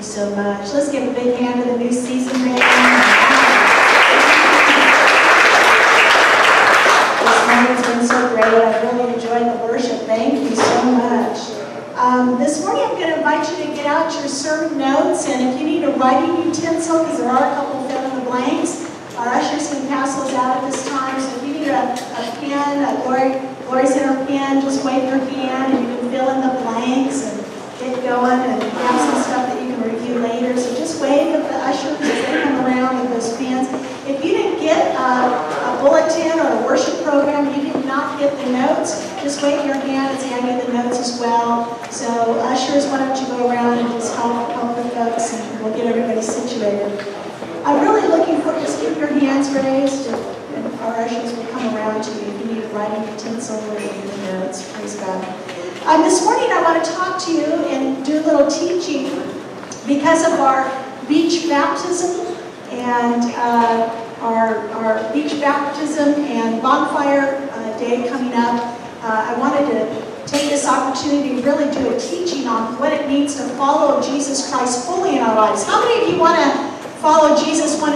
you so much. Let's give a big hand to the new season band. This morning's been so great. I really enjoyed the worship. Thank you so much. This morning I'm going to invite you to get out your sermon notes, and if you need a writing utensil, because there are a couple fill in the blanks, our ushers can pass those out at this time. So if you need a pen, Glory's in her pen, just wave your hand and you can fill in the blanks and get going, and have some stuff that you can review later. So just wave at the ushers as they come around with those pens. If you didn't get a bulletin or a worship program, you did not get the notes, just wave your hand and say, I need the notes as well. So ushers, why don't you go around and just help the folks, and we'll get everybody situated. I'm really looking for, just keep your hands raised, and our ushers will come around to you if you need a writing utensil or the notes. Praise God. This morning I want to talk to you and do a little teaching because of our beach baptism and our beach baptism and bonfire day coming up. I wanted to take this opportunity to really do a teaching on what it means to follow Jesus Christ fully in our lives. How many of you want to follow Jesus 100%?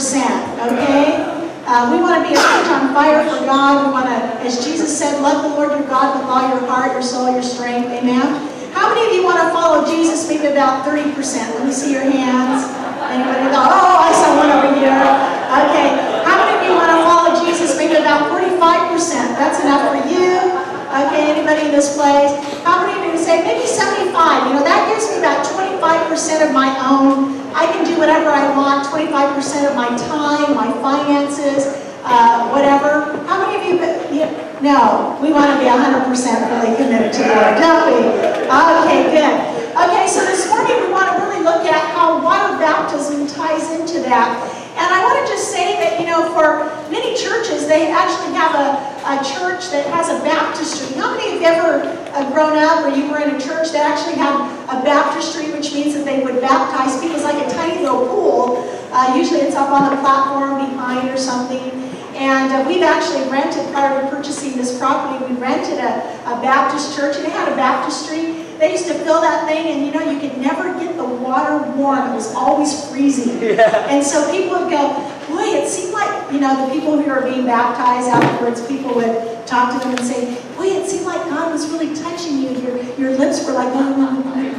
Okay? We want to be a church on fire for God. We want to, as Jesus said, love the Lord your God with all your heart, your soul, your strength. Amen? How many of you want to follow Jesus maybe about 30%? Let me see your hands. Anybody go, oh, I saw one over here. Okay. How many of you want to follow Jesus maybe about 45%? That's enough for you. Okay, anybody in this place? How many of you say maybe 75? You know, that gives me about 25% of my own. I can do whatever I want, 25% of my time, my finances, whatever. How many of you, no, we want to be 100% really committed to the Lord, don't we? Okay, good. Okay, so this morning we want to really look at how water baptism ties into that. And I want to just say that, you know, for many churches, they actually have a church that has a baptistry. How many of you ever grown up or you were in a church that actually had a baptistry, which means that they would baptize people? It's like a tiny little pool. Usually it's up on the platform behind or something. And we've actually rented, prior to purchasing this property, we rented a Baptist church, and it had a baptistry. They used to fill that thing, and you know, you could never get the water warm. It was always freezing. Yeah. And so people would go, boy, it seemed like, you know, the people who are being baptized afterwards, people would talk to them and say, boy, it seemed like God was really touching you. Your lips were like, you know,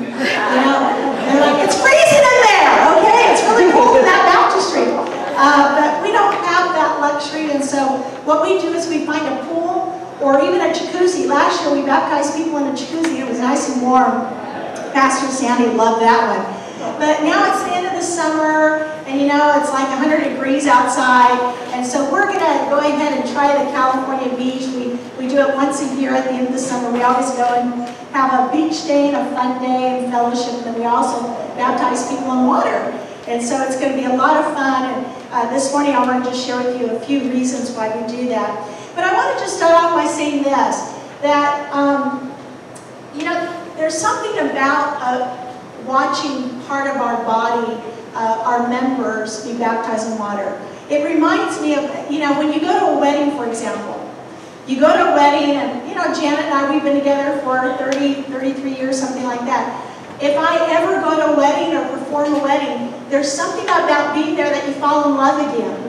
they're like, it's freezing in there, okay? It's really cold in that baptistry. But we don't have that luxury, and so what we do is we find a pool or even a jacuzzi. Last year we baptized people in a jacuzzi. It was nice and warm. Pastor Sandy loved that one. But now it's the end of the summer, and you know, it's like 100 degrees outside, and so we're going to go ahead and try the California beach. We do it once a year at the end of the summer. We always go and have a beach day and a fun day and fellowship, and then we also baptize people in water. And so it's going to be a lot of fun, and this morning I want to just share with you a few reasons why we do that. But I want to just start off by saying this, that, you know, there's something about watching part of our body, our members, be baptized in water. It reminds me of, you know, when you go to a wedding, for example. You go to a wedding, and, you know, Janet and I, we've been together for 33 years, something like that. If I ever go to a wedding or perform a wedding, there's something about being there that you fall in love again.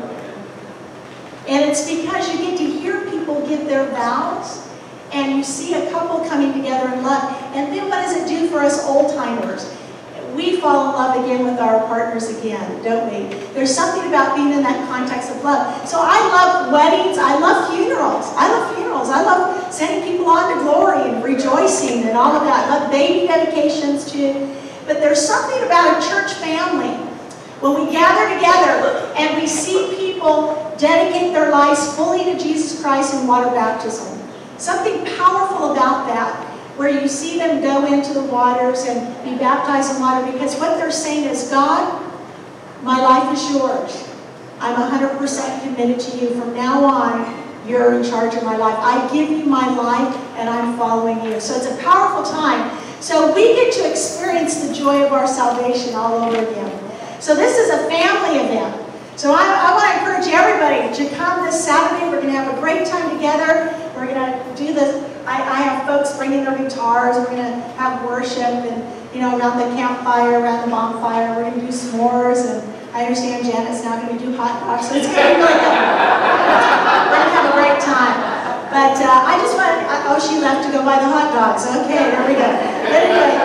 And it's because you get to hear people give their vows, and you see a couple coming together in love. And then what does it do for us old-timers? We fall in love again with our partners again, don't we? There's something about being in that context of love. So I love weddings. I love funerals. I love funerals. I love sending people on to glory and rejoicing and all of that. I love baby dedications too. But there's something about a church family when we gather together and we see people dedicate their lives fully to Jesus Christ in water baptism. Something powerful about that, where you see them go into the waters and be baptized in water, because what they're saying is, God, my life is yours. I'm 100% committed to you. From now on, you're in charge of my life. I give you my life, and I'm following you. So it's a powerful time. So we get to experience the joy of our salvation all over again. So this is a family event. So I want to encourage everybody to come this Saturday. We're going to have a great time together. We're going to do this. I have folks bringing their guitars. We're going to have worship, and around the campfire, around the bonfire. We're going to do s'mores, and I understand Janet's now going to do hot dogs, so it's going to be really good. We're going to have a great time. But I just want to, oh, she left to go buy the hot dogs. Okay, there we go. But anyway,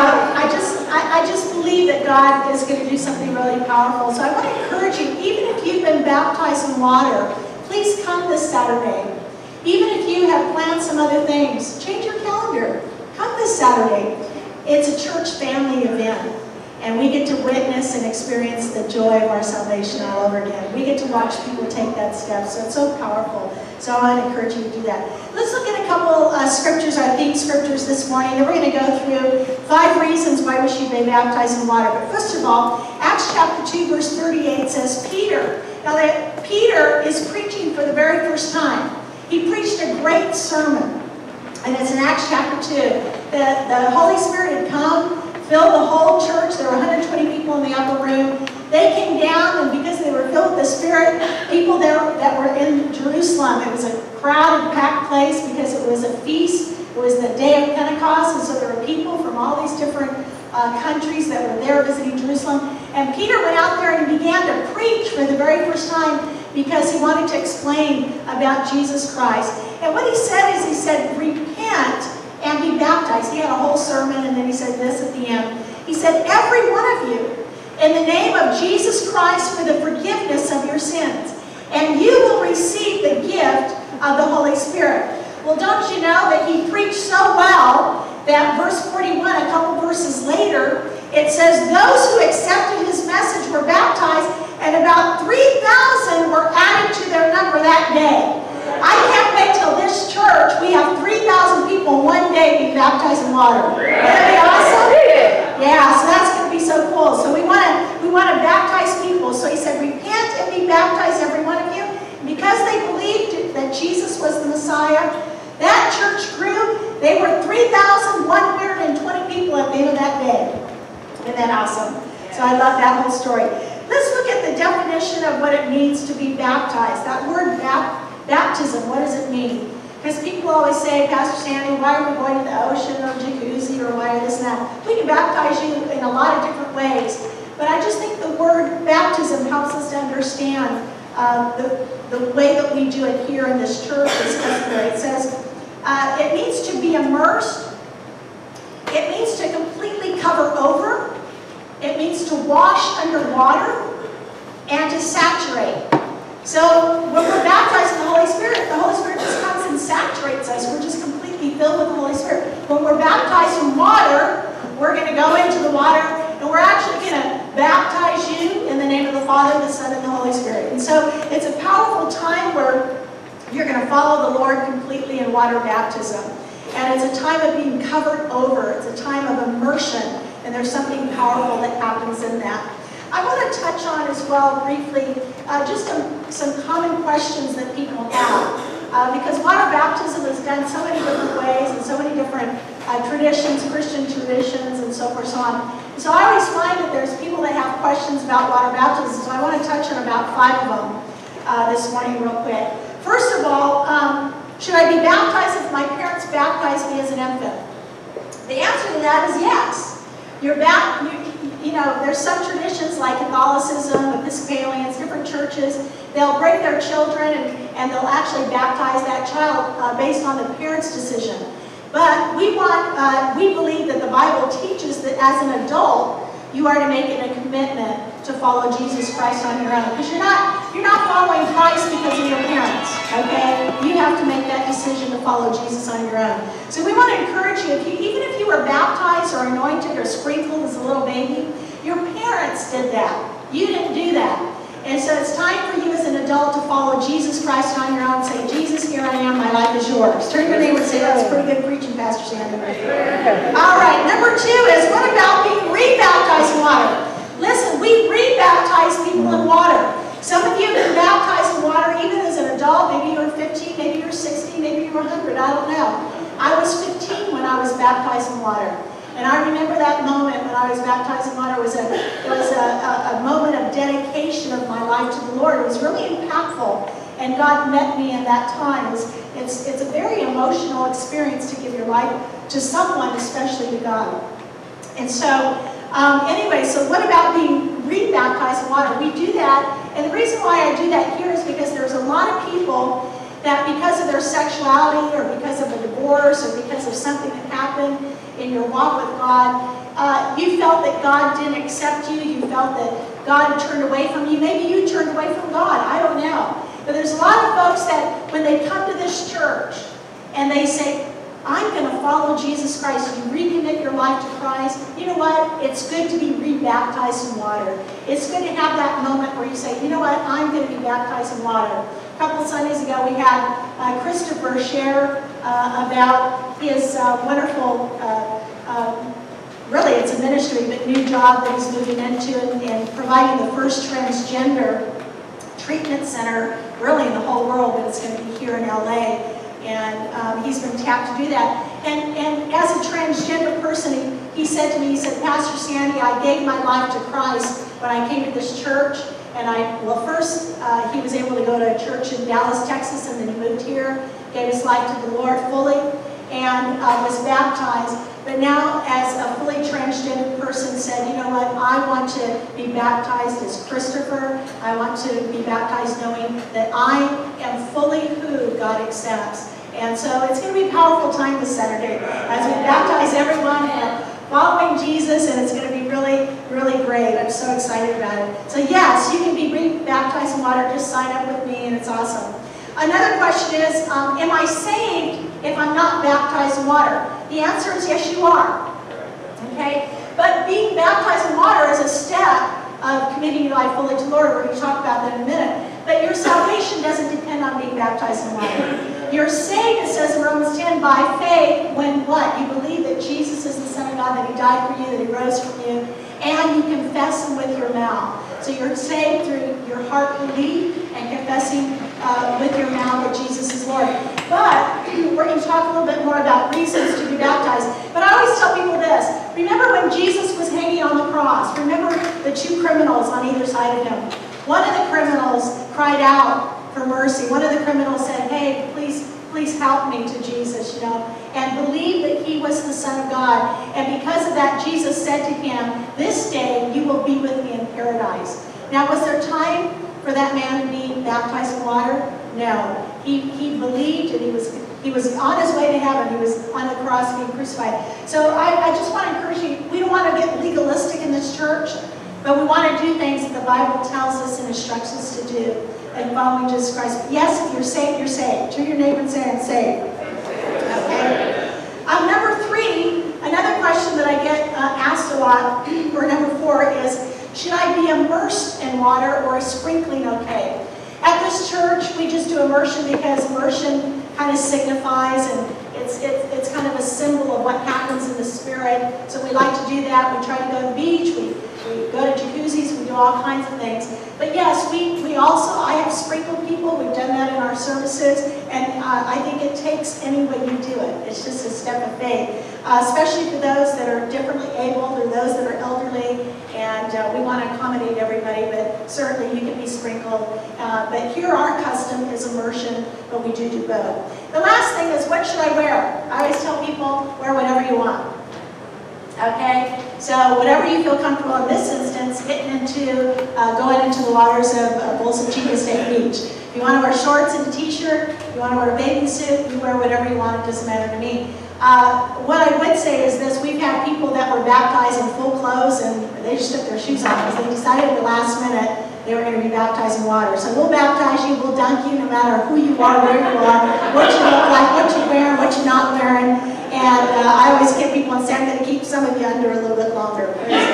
I just believe that God is going to do something really powerful. So I want to encourage you, even if you've been baptized in water, please come this Saturday. Even if you have planned some other things, change your calendar. Come this Saturday. It's a church family event. And we get to witness and experience the joy of our salvation all over again. We get to watch people take that step. So it's so powerful. So I want to encourage you to do that. Let's look at a couple scriptures, our theme scriptures this morning. And we're going to go through 5 reasons why we should be baptized in water. But first of all, Acts chapter 2, verse 38 says, Peter. Now, Peter is preaching for the very first time. He preached a great sermon. And it's in Acts chapter 2. The Holy Spirit had come, filled the whole church. There were 120 people in the upper room. They came down, and because they were filled with the Spirit, people there that were in Jerusalem, it was a crowded, packed place because it was a feast. It was the day of Pentecost, and so there were people from all these different countries that were there visiting Jerusalem. And Peter went out there and began to preach for the very first time because he wanted to explain about Jesus Christ. And what he said is, he said, repent and be baptized. He had a whole sermon, and then he said this at the end. He said, every one of you, in the name of Jesus Christ, for the forgiveness of your sins, and you will receive the gift of the Holy Spirit. Well, don't you know that he preached so well that verse 41, a couple verses later, it says, those who accepted his message were baptized, and about 3,000 were added to their number that day. I can't wait till this church, we have 3,000 people one day being baptized in water. Wouldn't that be awesome? Yeah, so that's going to be so cool. So we want to baptize people. So he said, repent and be baptized, every one of you. Because they believed that Jesus was the Messiah, that church grew. They were 3,120 people at the end of that day. Isn't that awesome? So I love that whole story. Let's look at the definition of what it means to be baptized. That word baptism, what does it mean? Because people always say, Pastor Sandy, why are we going to the ocean or jacuzzi or why this and that? We can baptize you in a lot of different ways. But I just think the word baptism helps us to understand the way that we do it here in this church is customary. It says, it means to be immersed. It means to completely cover over. It means to wash under water and to saturate. So when we're baptized in the Holy Spirit just comes and saturates us. We're just completely filled with the Holy Spirit. When we're baptized in water, we're going to go into the water, and we're actually going to baptize you in the name of the Father, the Son, and the Holy Spirit. And so it's a powerful time where you're going to follow the Lord completely in water baptism. And it's a time of being covered over. It's a time of immersion. And there's something powerful that happens in that. I want to touch on as well briefly just some common questions that people have. Because water baptism is done so many different ways and so many different traditions, Christian traditions, and so forth, so on. So I always find that there's people that have questions about water baptism. So I want to touch on about 5 of them this morning real quick. First of all, should I be baptized if my parents baptized me as an infant? The answer to that is yes. There's some traditions like Catholicism, Episcopalians, different churches. They'll bring their children and they'll actually baptize that child based on the parents' decision. But we believe that the Bible teaches that as an adult, you are to make it a commitment to follow Jesus Christ on your own. Because you're not following Christ because of your parents, okay? You have to make that decision to follow Jesus on your own. So we want to encourage you, even if you were baptized or anointed or sprinkled as a little baby, your parents did that. You didn't do that. And so it's time for you as an adult to follow Jesus Christ on your own. Say, Jesus, here I am, my life is yours. Turn to your neighbor and say, that's pretty good preaching, Pastor Sandy. All right, number 2 is, what about being rebaptized in water? Listen, we rebaptize people in water. Some of you have been baptized in water even as an adult. Maybe you were 15, maybe you were 60, maybe you were 100, I don't know. I was 15 when I was baptized in water. And I remember that moment when I was baptized in water. It was a moment of dedication of my life to the Lord. It was really impactful. And God met me in that time. It's a very emotional experience to give your life to someone, especially to God. And so, anyway, so what about being rebaptized in water? We do that, and the reason why I do that here is because there's a lot of people that because of their sexuality or because of a divorce or because of something that happened in your walk with God, you felt that God didn't accept you, you felt that God had turned away from you. Maybe you turned away from God, I don't know. But there's a lot of folks that when they come to this church and they say, I'm going to follow Jesus Christ, you recommit your life to Christ, you know what? It's good to be rebaptized in water. It's good to have that moment where you say, you know what? I'm going to be baptized in water. A couple of Sundays ago, we had Christopher share about his wonderful, really it's a ministry, but new job that he's moving into and providing the first transgender treatment center, really in the whole world, but it's going to be here in LA. And he's been tapped to do that. And as a transgender person, he said to me, he said, Pastor Sandy, I gave my life to Christ when I came to this church. And first he was able to go to a church in Dallas, Texas, and then he moved here, gave his life to the Lord fully, and was baptized. But now, as a fully transgender person, said, you know what, I want to be baptized as Christopher. I want to be baptized knowing that I am fully who God accepts. And so it's going to be a powerful time this Saturday as we baptize everyone and following Jesus, and it's going to be really, really great. I'm so excited about it. So yes, you can be baptized in water. Just sign up with me, and it's awesome. Another question is, am I saved if I'm not baptized in water? The answer is yes, you are. Okay? But being baptized in water is a step of committing your life fully to the Lord. We're going to talk about that in a minute. But your salvation doesn't depend on being baptized in water. You're saved, it says in Romans 10, by faith when what? You believe that Jesus is the Son of God, that He died for you, that He rose from you, and you confess Him with your mouth. So you're saved through your heart belief and confessing with your mouth that Jesus is Lord. But we're going to talk a little bit more about reasons to be baptized. But I always tell people this. Remember when Jesus was hanging on the cross? Remember the two criminals on either side of Him? One of the criminals cried out for mercy. One of the criminals said, hey, please help me to Jesus, you know, and believe that He was the Son of God. And because of that, Jesus said to him, this day you will be with me in paradise. Now, was there time for that man to be baptized in water? No. He believed, and he was on his way to heaven. He was on the cross being crucified. So I just want to encourage you, we don't want to get legalistic in this church, but we want to do things that the Bible tells us and instructs us to do and following Jesus Christ. But yes, if you're saved, you're saved. Turn your neighbor and say, I'm saved. Okay? Number 3, another question that I get asked a lot, or number 4 is, should I be immersed in water or is sprinkling okay? At this church, we just do immersion because immersion kind of signifies and it's kind of a symbol of what happens in the Spirit. So we like to do that. We try to go to the beach. We go to jacuzzis. We do all kinds of things. But yes, I have sprinkled people. We've done that in our services. And I think it takes any way you do it. It's just a step of faith. Especially for those that are differently abled or those that are elderly. And we want to accommodate everybody, but certainly you can be sprinkled. But here our custom is immersion, but we do both. The last thing is, what should I wear? I always tell people, wear whatever you want. Okay? So whatever you feel comfortable in this instance, going into the waters of Bolsa Chica State Beach. If you want to wear shorts and a t-shirt, you want to wear a bathing suit, you wear whatever you want, it doesn't matter to me. What I would say is this: we've had people that were baptized in full clothes and they just took their shoes off because they decided at the last minute they were going to be baptized in water. So we'll baptize you, we'll dunk you no matter who you are, where you are, what you look like, what you're wearing, what you're not wearing. And I always get people and say, I'm going to keep some of you under a little bit longer.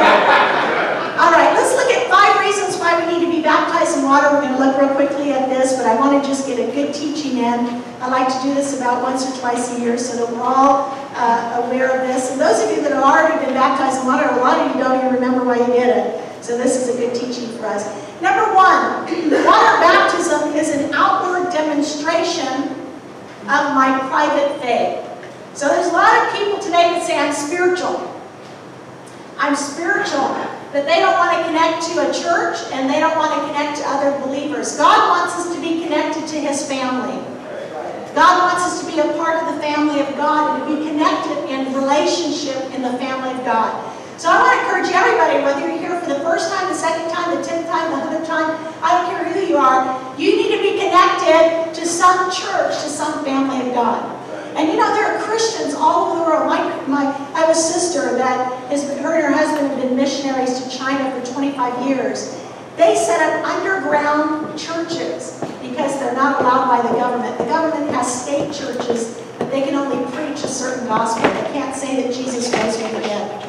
All right, let's look at 5 reasons why we need to be baptized in water. We're going to look real quickly at this, but I want to just get a good teaching in. I like to do this about once or twice a year so that we're all aware of this. And those of you that have already been baptized in water, a lot of you don't even remember why you did it. So this is a good teaching for us. Number 1, water baptism is an outward demonstration of my private faith. So there's a lot of people today that say, I'm spiritual. I'm spiritual. But they don't want to connect to a church and they don't want to connect to other believers. God wants us to be connected to His family. God wants us to be a part of the family of God and to be connected in relationship in the family of God. So I want to encourage everybody, whether you're here for the first time, the second time, the 10th time, the 100th time, I don't care who you are, you need to be connected to some church, to some family of God. And you know, there are Christians all over the world. I have a sister that her and her husband have been missionaries to China for 25 years. They set up underground churches because they're not allowed by the government. The government has state churches, but they can only preach a certain gospel. They can't say that Jesus rose from the dead.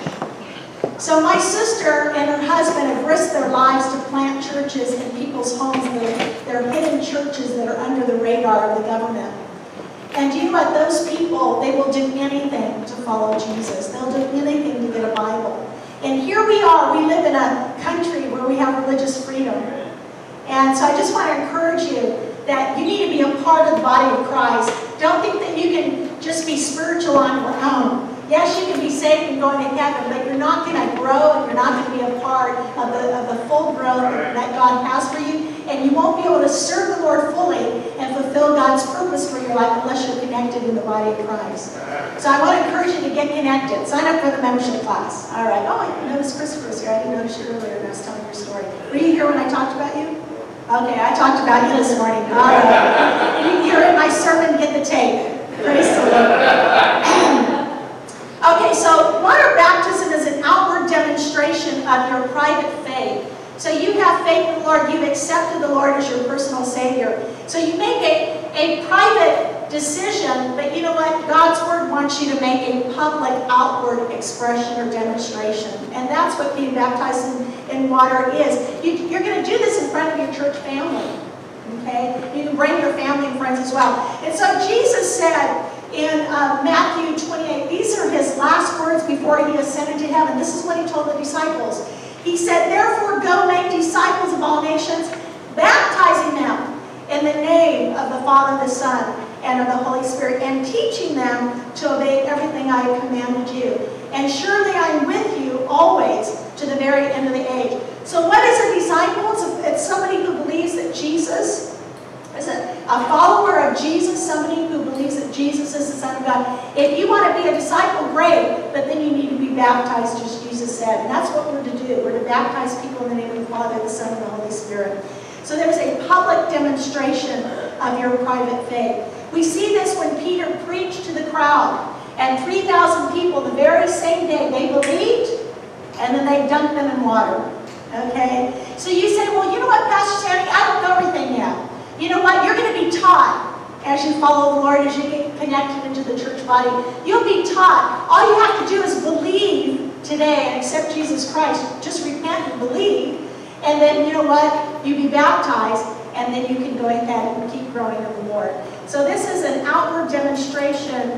So my sister and her husband have risked their lives to plant churches in people's homes. They're hidden churches that are under the radar of the government. And do you know what? Those people, they will do anything to follow Jesus. They'll do anything to get a Bible. And here we are. We live in a country where we have religious freedom. And so I just want to encourage you that you need to be a part of the body of Christ. Don't think that you can just be spiritual on your own. Yes, you can be saved and going to heaven, but you're not going to grow and you're not going to be a part of the full growth that God has for you. And you won't be able to serve the Lord fully and fulfill God's purpose for your life unless you're connected in the body of Christ. So I want to encourage you to get connected. Sign up for the membership class. All right. Oh, I noticed Christopher was here. I didn't notice you earlier when I was telling your story. Were you here when I talked about you? Okay, I talked about you this morning. All right. You hear it in my sermon, get the tape. Praise the Lord. Okay, so water baptism is an outward demonstration of your private faith. So you have faith in the Lord, you've accepted the Lord as your personal Savior. So you make a private decision, but you know what? God's Word wants you to make a public outward expression or demonstration. And that's what being baptized in water is. You're going to do this in front of your church family. Okay? You can bring your family and friends as well. And so Jesus said in Matthew 28, these are his last words before he ascended to heaven. This is what he told the disciples. He said, therefore go make disciples of all nations, baptizing them in the name of the Father, the Son, and of the Holy Spirit, and teaching them to obey everything I have commanded you. And surely I am with you always to the very end of the age. So what is a disciple? It's somebody who believes that Jesus is a follower of Jesus, somebody who believes that Jesus is the Son of God. If you want to be a disciple, great, but then you need to be baptized, as Jesus said. And that's what we're to do. We're to baptize people in the name of the Father, the Son, and the Holy Spirit. So there's a public demonstration of your private faith. We see this when Peter preached to the crowd, and 3,000 people the very same day, they believed, and then they dunked them in water. Okay? So you say, well, you know what, Pastor Sandy, I don't know everything yet. You know what? You're going to be taught as you follow the Lord, as you get connected into the church body. You'll be taught. All you have to do is believe today and accept Jesus Christ. Just repent and believe. And then, you know what? You be baptized, and then you can go ahead and keep growing in the Lord. So this is an outward demonstration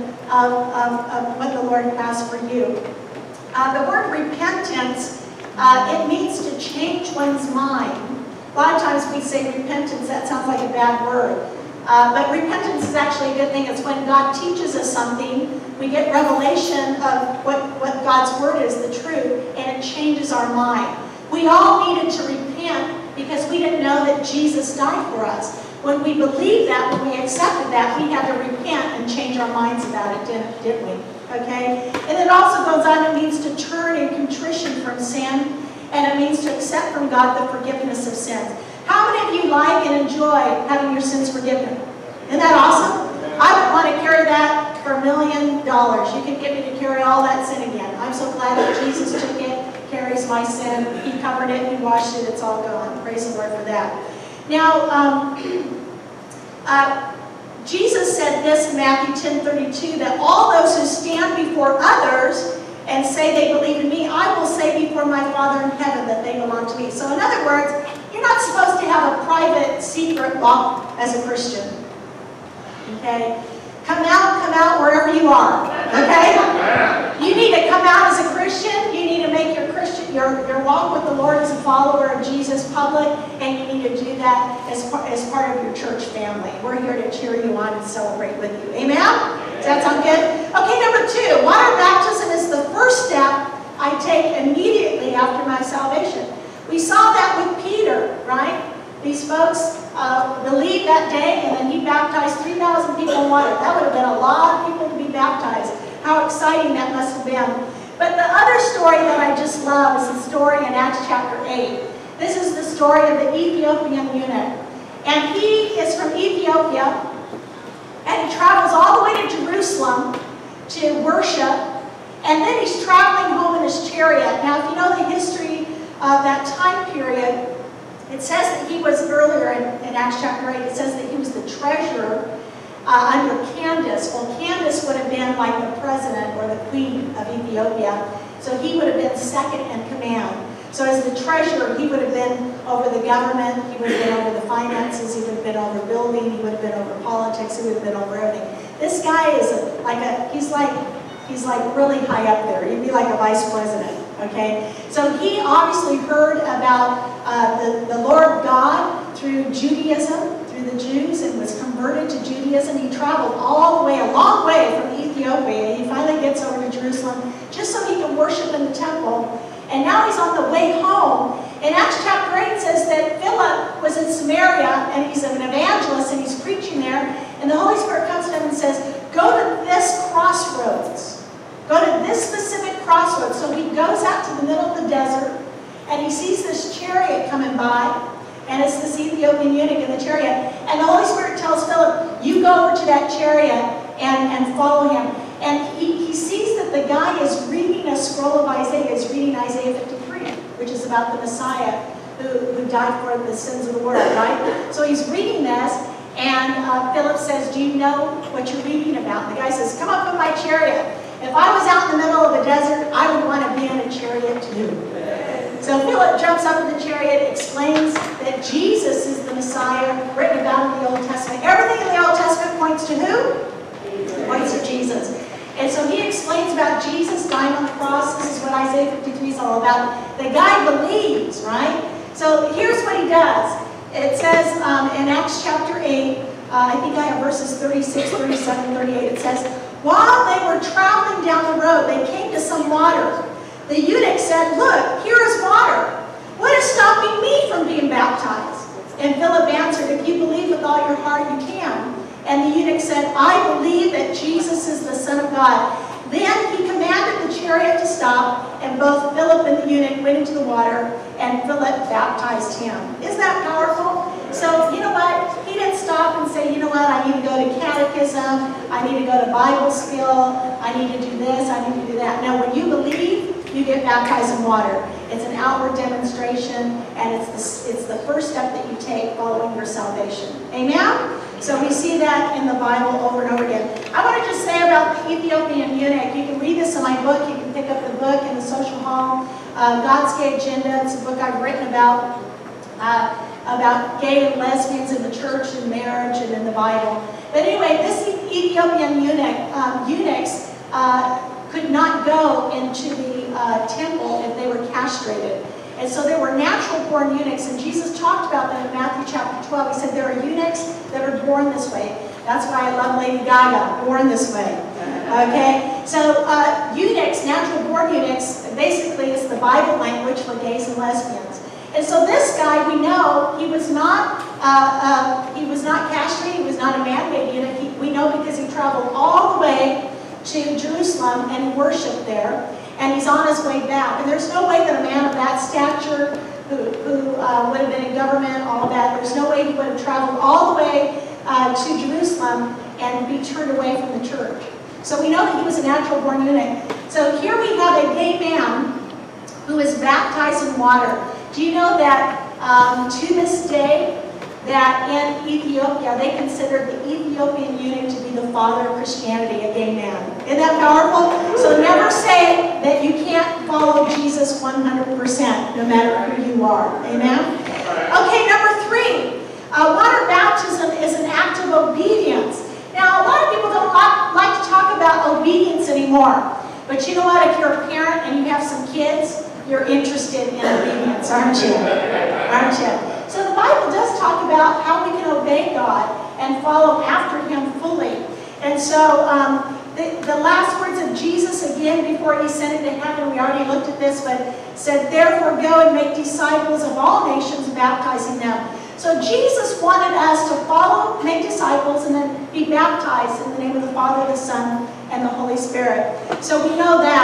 of what the Lord has for you. The word repentance, it means to change one's mind. A lot of times we say repentance, that sounds like a bad word. But repentance is actually a good thing. It's when God teaches us something, we get revelation of what God's Word is, the truth, and it changes our mind. We all needed to repent because we didn't know that Jesus died for us. When we believed that, when we accepted that, we had to repent and change our minds about it, didn't we? Okay? And it also goes on, it means to turn in contrition from sin, and it means to accept from God the forgiveness of sins. How many of you like and enjoy having your sins forgiven? Isn't that awesome? I would want to carry that for $1 million. You could get me to carry all that sin again. I'm so glad that Jesus took it, carries my sin. He covered it, He washed it, it's all gone. Praise the Lord for that. Now, Jesus said this in Matthew 10:32, that all those who stand before others and say they believe in me, I will say before my Father in heaven that they belong to me. So in other words, you're not supposed to have a private, secret walk as a Christian. Okay? Come out wherever you are. Okay? You need to come out as a Christian. You need to make your walk with the Lord as a follower of Jesus public, and you need to do that as part of your church family. We're here to cheer you on and celebrate with you. Amen? Does that sound good? Okay, number 2. Water baptism is the first step I take immediately after my salvation. We saw that with Peter, right? These folks believed that day, and then he baptized 3,000 people in water. That would have been a lot of people to be baptized. How exciting that must have been. But the other story that I just love is the story in Acts chapter 8. This is the story of the Ethiopian eunuch. And he is from Ethiopia, and he travels all the way to Jerusalem to worship, and then he's traveling home in his chariot. Now, if you know the history of that time period, it says that he was, earlier in Acts chapter 8, it says that he was the treasurer under Candace. Well, Candace would have been like the president or the queen of Ethiopia, so he would have been second in command. So as the treasurer, he would have been over the government, he would have been over the finances, he would have been over building, he would have been over politics, he would have been over everything. This guy is he's like really high up there. He'd be like a vice president, okay? So he obviously heard about the Lord God through Judaism, through the Jews, and was converted to Judaism. He traveled all the way, a long way from Ethiopia. He finally gets over to Jerusalem just so he can worship in the temple. And now he's on the way home. In Acts chapter 8 says that Philip was in Samaria, and he's an evangelist, and he's preaching there. And the Holy Spirit comes to him and says, go to this crossroads. Go to this specific crossroads. So he goes out to the middle of the desert, and he sees this chariot coming by. And it's this Ethiopian eunuch in the chariot. And the Holy Spirit tells Philip, you go over to that chariot and follow him. And he sees that the guy is reading a scroll of Isaiah. He's reading Isaiah 53, which is about the Messiah who died for the sins of the world, right? So he's reading this, and Philip says, do you know what you're reading about? And the guy says, come up in my chariot. If I was out in the middle of a desert, I would want to be in a chariot too. So Philip jumps up in the chariot, explains that Jesus is the Messiah written about in the Old Testament. Everything in the Old Testament points to who? Points to Jesus. And so he explains about Jesus dying on the cross. This is what Isaiah 53 is all about. The guy believes, right? So here's what he does. It says in Acts chapter 8, I think I have verses 36, 37, 38. It says, while they were traveling down the road, they came to some water. The eunuch said, look, here is water. What is stopping me from being baptized? And Philip answered, if you believe with all your heart, you can. And the eunuch said, I believe that Jesus is the Son of God. Then he commanded the chariot to stop, and both Philip and the eunuch went into the water, and Philip baptized him. Isn't that powerful? So, you know what? He didn't stop and say, you know what, I need to go to catechism, I need to go to Bible school, I need to do this, I need to do that. Now, when you believe, you get baptized in water. It's an outward demonstration, and it's the first step that you take following your salvation. Amen? So we see that in the Bible over and over again. I want to just say about the Ethiopian eunuch. You can read this in my book. You can pick up the book in the social hall. God's Gay Agenda. It's a book I've written about gay and lesbians in the church and marriage and in the Bible. But anyway, this Ethiopian eunuchs could not go into the temple if they were castrated. And so there were natural-born eunuchs, and Jesus talked about them in Matthew chapter 12. He said there are eunuchs that are born this way. That's why I love Lady Gaga, born this way. Okay? So eunuchs, natural-born eunuchs, basically is the Bible language for gays and lesbians. And so this guy, we know, he was not castrated, he was not a man-made eunuch. We know because he traveled all the way to Jerusalem and he worshipped there. And he's on his way back. And there's no way that a man of that stature, who would have been in government, all of that, there's no way he would have traveled all the way to Jerusalem and be turned away from the church. So we know that he was a natural-born eunuch. So here we have a gay man who is baptized in water. Do you know that to this day, that in Ethiopia, they considered the Ethiopian eunuch to be the father of Christianity, a gay man. Isn't that powerful? So never say that you can't follow Jesus 100%, no matter who you are. Amen? Okay, number 3. Water baptism is an act of obedience. Now, a lot of people don't like to talk about obedience anymore. But you know what? If you're a parent and you have some kids, you're interested in obedience, aren't you? Aren't you? So the Bible does talk about how we can obey God and follow after Him fully. And so the last words of Jesus again before He sent into heaven, we already looked at this, but said, therefore go and make disciples of all nations, baptizing them. So Jesus wanted us to follow, make disciples, and then be baptized in the name of the Father, the Son, and the Holy Spirit. So we know that.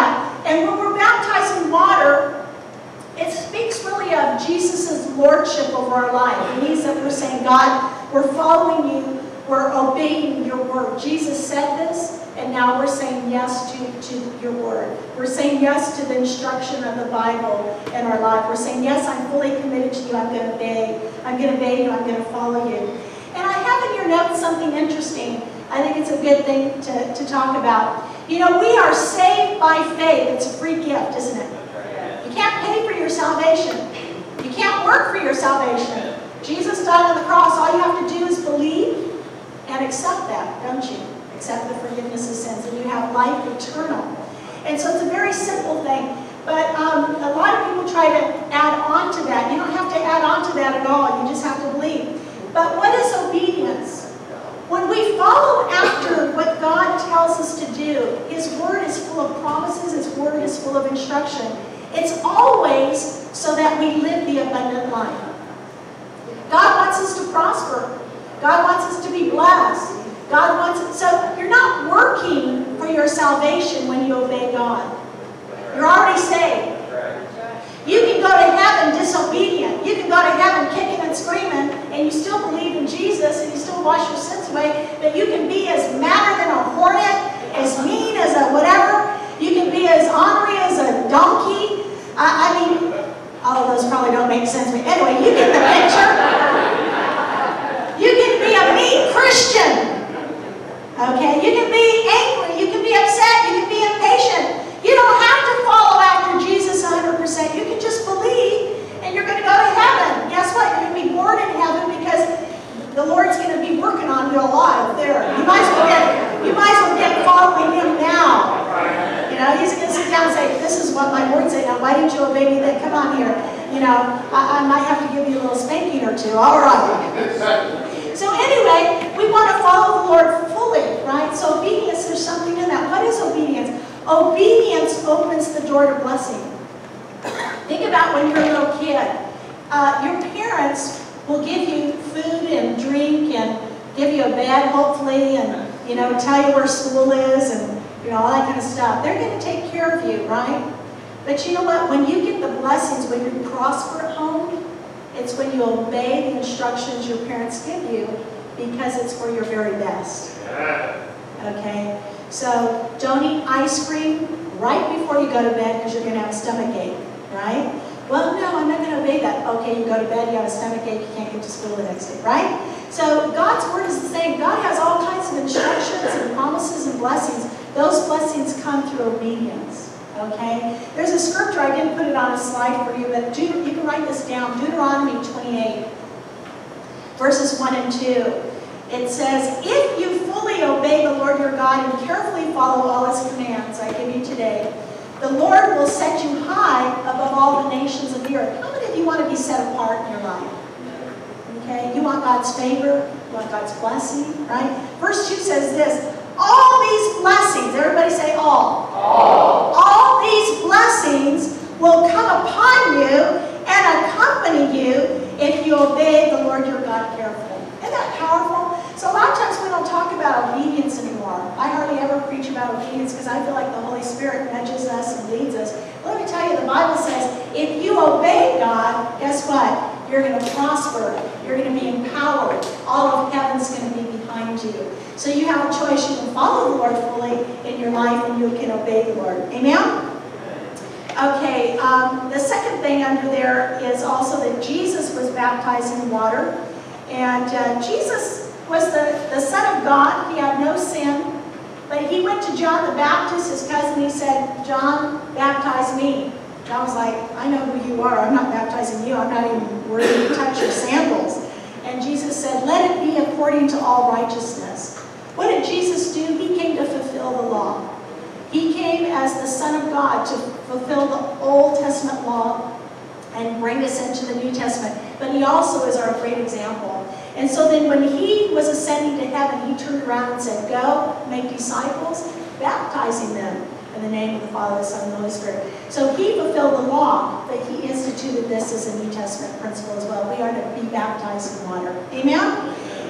And when we're baptized in water, it speaks really of Jesus' lordship over our life. It means that we're saying, God, we're following you, we're obeying your word. Jesus said this, and now we're saying yes to your word. We're saying yes to the instruction of the Bible in our life. We're saying, yes, I'm fully committed to you. I'm going to obey. I'm going to obey you. I'm going to follow you. And I have in your notes something interesting. I think it's a good thing to talk about. You know, we are saved by faith. It's a free gift, isn't it? You can't pay for your salvation. You can't work for your salvation. Jesus died on the cross. All you have to do is believe and accept that, don't you? Accept the forgiveness of sins, and you have life eternal. And so it's a very simple thing. But a lot of people try to add on to that. You don't have to add on to that at all. You just have to believe. But what is obedience? When we follow after what God tells us to do, His Word is full of promises. His Word is full of instruction. It's always so that we live the abundant life. God wants us to prosper. God wants us to be blessed. God wants it. So you're not working for your salvation when you obey God. You're already saved. You can go to heaven disobedient. You can go to heaven kicking and screaming, and you still believe in Jesus, and you still wash your sins away, but you can be as madder than a hornet, as mean as a whatever. You can be as ornery as a donkey. I mean, all of those probably don't make sense to me. Anyway, you get the picture. You can be a mean Christian. Okay, you can be angry, you can be upset, you can be impatient. You don't have to follow after Jesus 100%. You can just believe, and you're going to go to heaven. Guess what? You're going to be born in heaven because the Lord's going to be working on you alive there. You might as well get following Him now. You know, He's going to sit down and say, "This is what my Lord said. Now, why didn't you obey me? Then come on here. You know, I might have to give you a little spanking or two. All right." So anyway, we want to follow the Lord fully, right? So obedience, there's something in that. What is obedience? Obedience opens the door to blessing. Think about when you're a little kid. Your parents will give you food and drink and give you a bed, hopefully, and, you know, tell you where school is and, you know, all that kind of stuff. They're going to take care of you, right? But you know what? When you get the blessings, when you prosper at home, it's when you obey the instructions your parents give you because it's for your very best. Okay? So don't eat ice cream right before you go to bed because you're going to have a stomach ache, right? Well, no, I'm not going to obey that. Okay, you go to bed, you have a stomach ache, you can't get to school the next day, right? So God's Word is the same. God has all kinds of instructions and promises and blessings. Those blessings come through obedience. Okay? There's a scripture, I didn't put it on a slide for you, but you can write this down. Deuteronomy 28, verses 1 and 2. It says, "If you fully obey the Lord your God and carefully follow all His commands I give you today, the Lord will set you high above all the nations of the earth." How many of you want to be set apart in your life? Okay? You want God's favor, you want God's blessing, right? Verse 2 says this, "All these blessings," everybody say all. All these blessings will come upon you and accompany you if you obey the Lord your God carefully. Isn't that powerful? So a lot of times we don't talk about obedience anymore. I hardly ever preach about obedience because I feel like the Holy Spirit nudges us and leads us. Let me tell you, the Bible says, if you obey God, guess what? You're going to prosper. You're going to be empowered. All of heaven's going to be behind you. So you have a choice. You can follow the Lord fully in your life and you can obey the Lord. Amen? Okay, the second thing under there is also that Jesus was baptized in water. And Jesus was the Son of God. He had no sin. But he went to John the Baptist, his cousin. He said, "John, baptize me." John was like, "I know who you are. I'm not baptizing you. I'm not even worthy to touch your sandals." And Jesus said, "Let it be according to all righteousness." What did Jesus do? He came to fulfill the law. He came as the Son of God to fulfill the Old Testament law and bring us into the New Testament. But he also is our great example. And so then when he was ascending to heaven, he turned around and said, "Go, make disciples, baptizing them in the name of the Father, the Son, and the Holy Spirit." So he fulfilled the law, but he instituted this as a New Testament principle as well. We are to be baptized in water. Amen?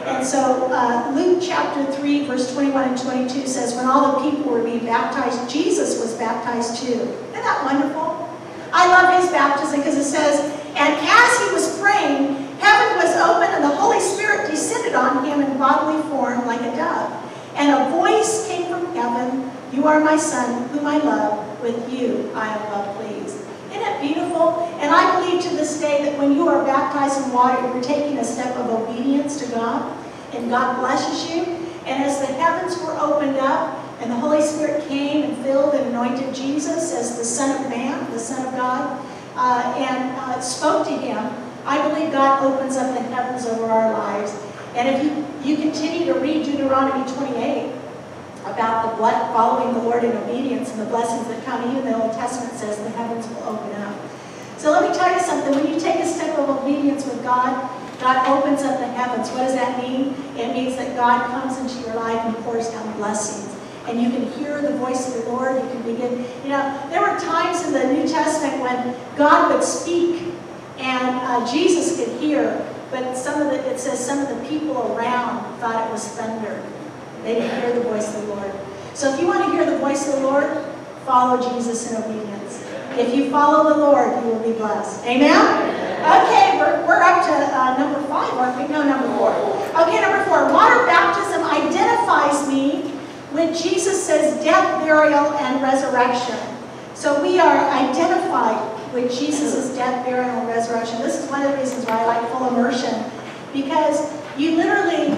And so Luke chapter 3, verse 21 and 22 says, when all the people were being baptized, Jesus was baptized too. Isn't that wonderful? I love his baptism because it says, and as he was praying, heaven was open and the Holy Spirit descended on him in bodily form like a dove. And a voice came from heaven, you are my son, whom I love. With you I am well pleased. Isn't it beautiful? And I believe to this day that when you are baptized in water, you're taking a step of obedience to God, and God blesses you. And as the heavens were opened up, and the Holy Spirit came and filled and anointed Jesus as the Son of Man, the Son of God, and spoke to him, I believe God opens up the heavens over our lives. And if you continue to read Deuteronomy 28, about the following the Lord in obedience and the blessings that come, even the Old Testament says the heavens will open up. So let me tell you something. When you take a step of obedience with God, God opens up the heavens. What does that mean? It means that God comes into your life and pours down blessings. And you can hear the voice of the Lord. You can begin, there were times in the New Testament when God would speak and Jesus could hear, but it says some of the people around thought it was thunder. They didn't hear the voice of the Lord. So if you want to hear the voice of the Lord, follow Jesus in obedience. If you follow the Lord, you will be blessed. Amen? Okay, we're up to number 5, aren't we? No, number 4. Okay, number 4. Water baptism identifies me when Jesus says death, burial, and resurrection. So we are identified with Jesus' death, burial, and resurrection. This is one of the reasons why I like full immersion, because you literally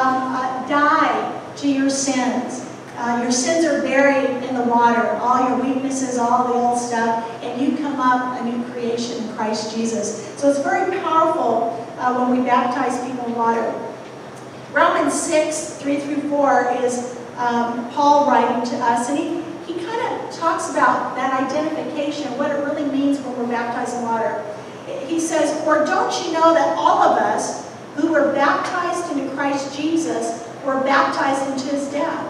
die to your sins. Your sins are buried in the water, all your weaknesses, all the old stuff, and you come up a new creation in Christ Jesus. So it's very powerful when we baptize people in water. Romans 6, 3 through 4 is Paul writing to us, and he kind of talks about that identification, what it really means when we're baptized in water. He says, "For don't you know that all of us who were baptized into Christ Jesus were baptized into his death?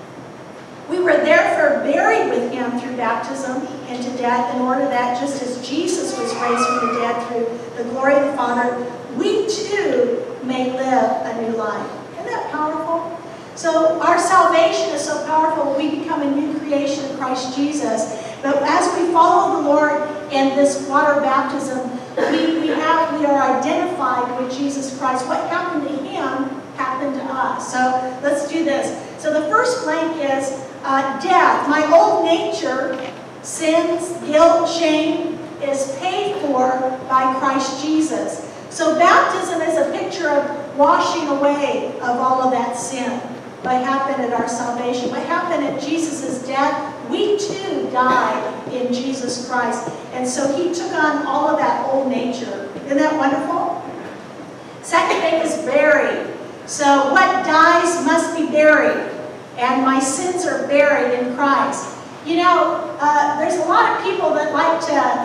We were therefore buried with him through baptism into death, in order that just as Jesus was raised from the dead through the glory of the Father, we too may live a new life." Isn't that powerful? So our salvation is so powerful, we become a new creation in Christ Jesus. But as we follow the Lord in this water baptism, we are identified with Jesus Christ. What happened to him happened to us. So let's do this. So the first blank is death. My old nature, sins, guilt, shame, is paid for by Christ Jesus. So baptism is a picture of washing away of all of that sin. What happened at our salvation? What happened at Jesus' death? We too died in Jesus Christ. And so he took on all of that old nature. Isn't that wonderful? Second thing is buried. So what dies must be buried. And my sins are buried in Christ. There's a lot of people that like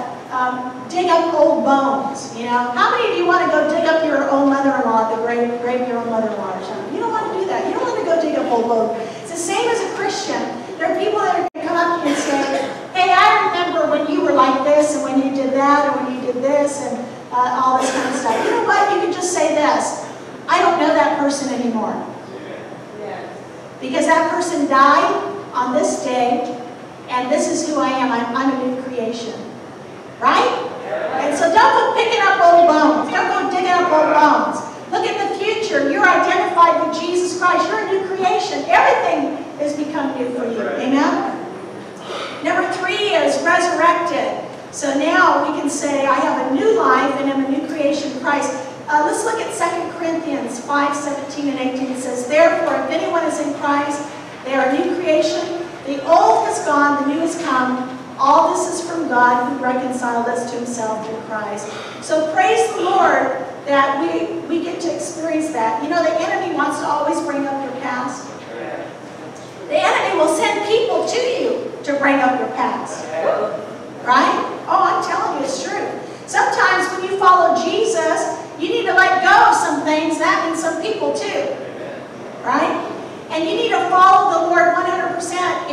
to dig up old bones. How many of you want to go dig up your own mother-in-law, the grave of your own mother-in-law or something? You don't want to do that. You don't want to go dig up old bones. It's the same as a Christian. There are people that are going to come up to you and say, "Hey, I remember when you were like this, and when you did that, and when you did this, and all this kind of stuff." You know what? You can just say this: "I don't know that person anymore." Because that person died on this day, and this is who I am. I'm a new creation. Right? And so don't go picking up old bones. Don't go digging up old bones. Look at the future. You're identified with Jesus Christ. You're a new creation. Everything has become new for you. Amen? Number 3 is resurrected. So now we can say, I have a new life and I'm a new creation in Christ. Let's look at 2 Corinthians 5, 17 and 18. It says, "Therefore, if anyone is in Christ, they are a new creation. The old has gone, the new has come. All this is from God, who reconciled us to himself through Christ." So praise the Lord that we get to experience that. The enemy wants to always bring up your past. The enemy will send people to you to bring up your past. Right? Oh, I'm telling you, it's true. Sometimes when you follow Jesus, you need to let go of some things. That means some people too. Right? And you need to follow the Lord 100%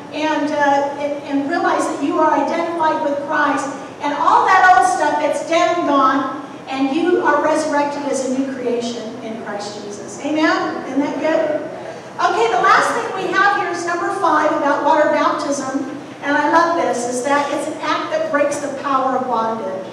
and realize that you are identified with Christ. And all that old stuff, it's dead and gone. And you are resurrected as a new creation in Christ Jesus. Amen? Isn't that good? Okay, the last thing we have here is number 5 about water baptism. And I love this, is that it's an act that breaks the power of bondage.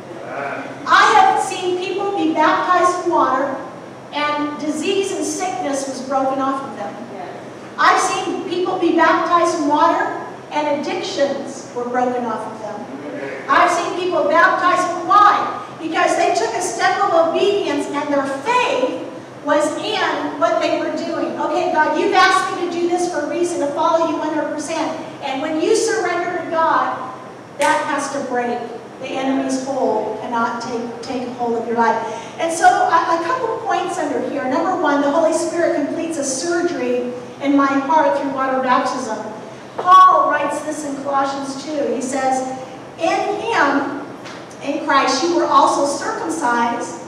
I have seen people be baptized in water and disease and sickness was broken off of them. I've seen people be baptized in water and addictions were broken off of them. I've seen people baptized in wine because they took a step of obedience and their faith was in what they were doing. Okay, God, you've asked me to do this for a reason, to follow you 100%. And when you surrender to God, that has to break. The enemy's hold cannot take hold of your life. And so a couple points under here. Number 1, the Holy Spirit completes a surgery in my heart through water baptism. Paul writes this in Colossians 2. He says, in him, in Christ, you were also circumcised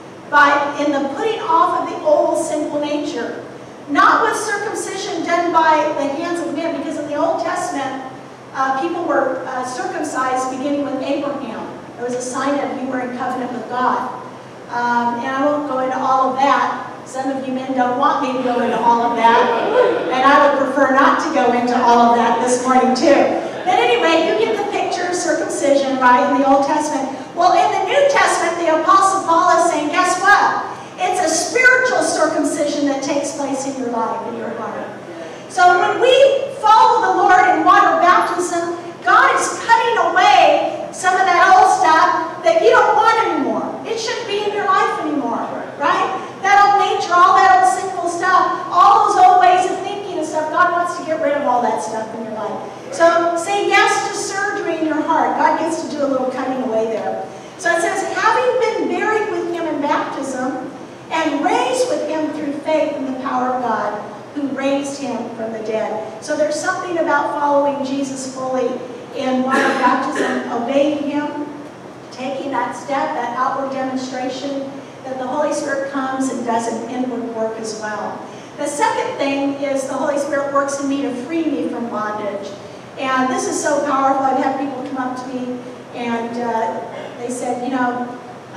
in the putting off of the old sinful nature. Not with circumcision done by the hands of men, because in the Old Testament, people were circumcised beginning with Abraham. It was a sign that you were in covenant with God. And I won't go into all of that. Some of you men don't want me to go into all of that. And I would prefer not to go into all of that this morning too. But anyway, you get the picture of circumcision, right, in the Old Testament. Well, in the New Testament, the Apostle Paul is saying, guess what? It's a spiritual circumcision that takes place in your life, in your heart. So when we follow the Lord in water baptism, God is cutting away some of that old stuff that you don't want anymore. It shouldn't be in your life anymore, right? That old nature, all that old sinful stuff, all those old ways of thinking and stuff, God wants to get rid of all that stuff in your life. So say yes to surgery in your heart. God gets to do a little cutting away there. So it says, having been buried with him in baptism and raised with him through faith in the power of God, who raised him from the dead. So there's something about following Jesus fully in water baptism, obeying him, taking that step, that outward demonstration, that the Holy Spirit comes and does an inward work as well. The second thing is the Holy Spirit works in me to free me from bondage. And this is so powerful. I've had people come up to me and they said, you know,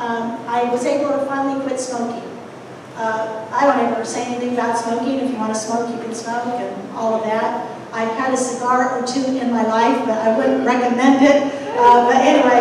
I was able to finally quit smoking. I don't ever say anything about smoking. If you want to smoke, you can smoke and all of that. I've had a cigar or two in my life, but I wouldn't recommend it. But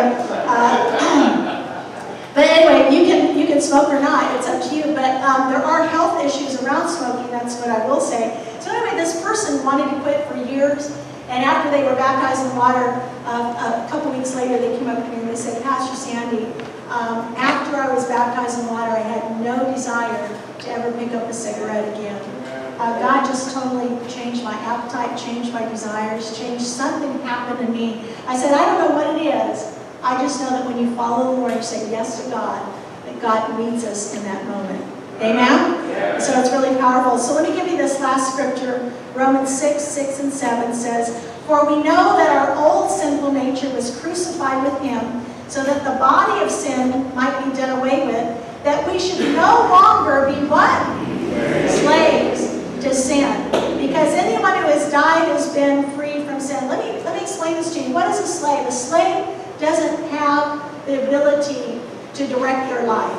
anyway, you can smoke or not. It's up to you. But there are health issues around smoking. That's what I will say. So anyway, this person wanted to quit for years. And after they were baptized in water, a couple weeks later, they came up to me and they said, Pastor Sandy, after I was baptized in water, I had no desire to ever pick up a cigarette again. God just totally changed my appetite, changed my desires, changed something happened to me. I said, I don't know what it is. I just know that when you follow the Lord, you say yes to God, that God meets us in that moment. Amen? Yeah. So it's really powerful. So let me give you this last scripture. Romans 6 and 7 says, for we know that our old sinful nature was crucified with him, so that the body of sin might be done away with, that we should no longer be what? Slaves to sin. Because anyone who has died has been freed from sin. Let me explain this to you. What is a slave? A slave doesn't have the ability to direct their life.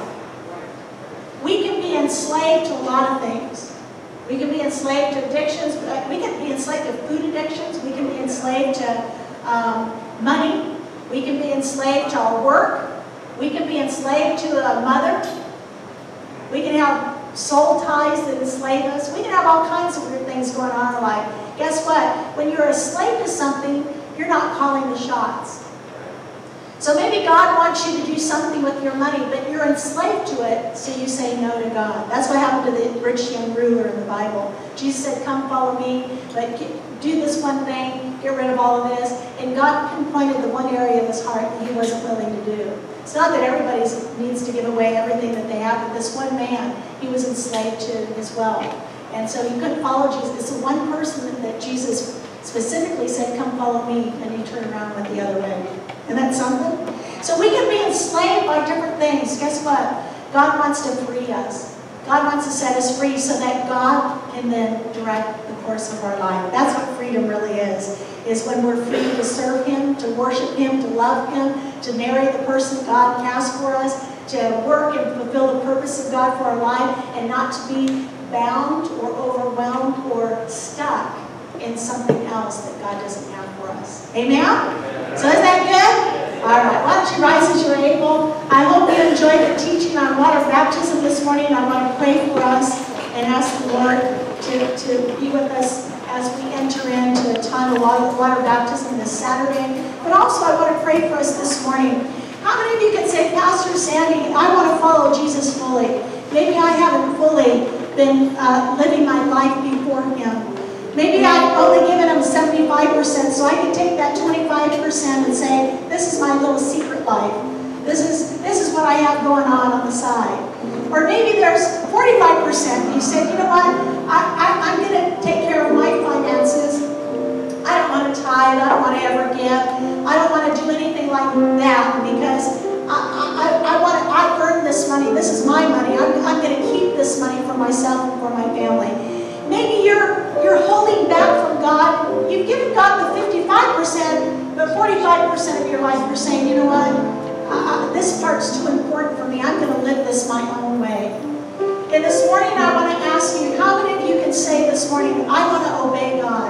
We can be enslaved to a lot of things. We can be enslaved to addictions. We can be enslaved to food addictions. We can be enslaved to money. We can be enslaved to our work. We can be enslaved to a mother. We can have soul ties that enslave us. We can have all kinds of weird things going on in our life. Guess what? When you're a slave to something, you're not calling the shots. So maybe God wants you to do something with your money, but you're enslaved to it, so you say no to God. That's what happened to the rich young ruler in the Bible. Jesus said, come follow me, but do this one thing, get rid of all of this. And God pinpointed the one area of his heart that he wasn't willing to do. It's not that everybody needs to give away everything that they have, but this one man, he was enslaved to as well. And so he couldn't follow Jesus. It's the one person that Jesus specifically said, come follow me, and he turned around and went the other way. Isn't that something? So we can be enslaved by different things. Guess what? God wants to free us. God wants to set us free so that God can then direct the course of our life. That's what freedom really is when we're free to serve him, to worship him, to love him, to marry the person God has for us. work and fulfill the purpose of God for our life, and not to be bound or overwhelmed or stuck in something else that God doesn't have for us. Amen? So is that good? All right. Why don't you rise as you're able? I hope you enjoyed the teaching on water baptism this morning. I want to pray for us and ask the Lord to be with us as we enter into a time of water baptism this Saturday. But also I want to pray for us this morning. How many of you can say, Pastor Sandy, I want to follow Jesus fully. Maybe I haven't fully been living my life before Him. Maybe I've only given Him 75%, so I can take that 25% and say, this is my little secret life. This is what I have going on the side. Or maybe there's 45%. You said, you know what, I'm going to take care of my finances. I don't want to tithe. I don't want to ever give. I don't want to do anything like that because I earned this money. This is my money. I'm going to keep this money for myself and for my family. Maybe you're holding back from God. You've given God the 55%, but 45% of your life you're saying, you know what? This part's too important for me. I'm going to live this my own way. And this morning I want to ask you, how many of you can say this morning, I want to obey God.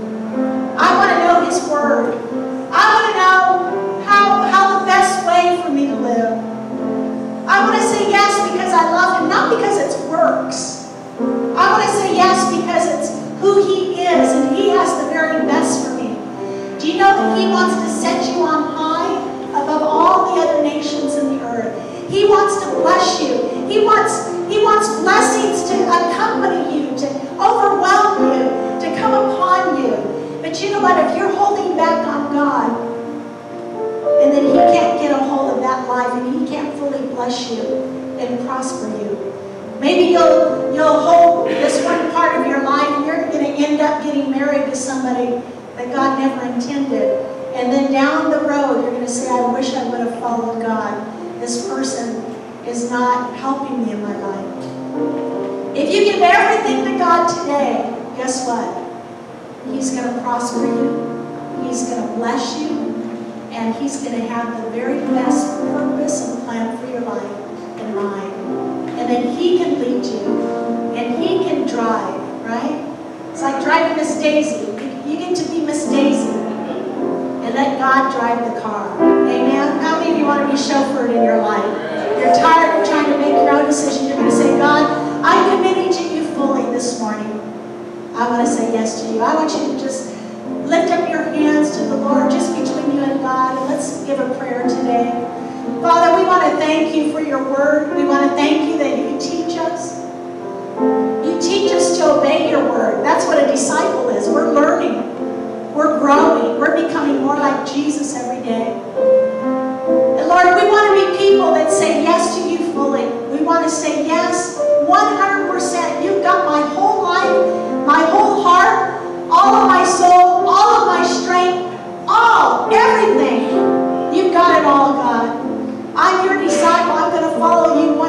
I want to know His Word. I want to know how the best way for me to live. I want to say yes because I love Him, not because it's works. I want to say yes because it's who He is and He has the very best for me. Do you know that He wants to set you on high above all the other nations in the earth? He wants to bless you. He wants blessings to accompany you, to overwhelm you, to come upon you. But you know what? If you're holding back on God, and then He can't get a hold of that life, and He can't fully bless you and prosper you. Maybe you'll hold this one part of your life, and you're going to end up getting married to somebody that God never intended. And then down the road, you're going to say, I wish I would have followed God. This person is not helping me in my life. If you give everything to God today, guess what? He's going to prosper you. He's going to bless you. And He's going to have the very best purpose and plan for your life in mind. And then He can lead you. And He can drive, right? It's like driving Miss Daisy. You get to be Miss Daisy. And let God drive the car. Amen? How many of you want to be chauffeured in your life? You're tired of trying to make your own decisions. You're going to say, God, I'm committing to You fully this morning. I want to say yes to You. I want you to just lift up your hands to the Lord just between you and God. And let's give a prayer today. Father, we want to thank You for Your Word. We want to thank You that You teach us. You teach us to obey Your Word. That's what a disciple is. We're learning. We're growing. We're becoming more like Jesus every day. And Lord, we want to be people that say yes to You fully. We want to say yes 100%. You've got my whole life, my whole heart, all of my soul, all of my strength, everything. You've got it all, God. I'm Your disciple. I'm going to follow You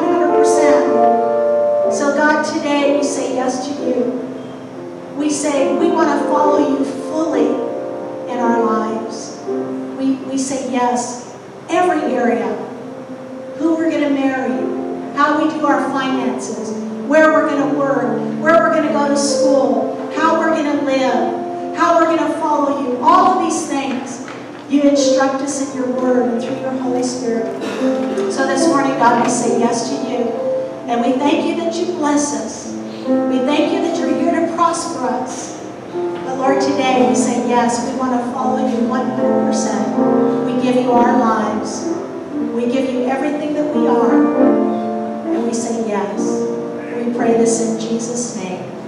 100%. So God, today we say yes to You. We say we want to follow You fully in our lives. We say yes, every area. Who we're going to marry, how we do our finances, where we're going to work, where we're going to go to school, how we're going to live, how we're going to follow You. All of these things You instruct us in Your Word and through Your Holy Spirit. So this morning, God, we say yes to You. And we thank You that You bless us. We thank You that You're here to prosper us. But Lord, today we say yes, we want to follow You 100%. We give You our lives. We give You everything that we are. And we say yes. We pray this in Jesus' name.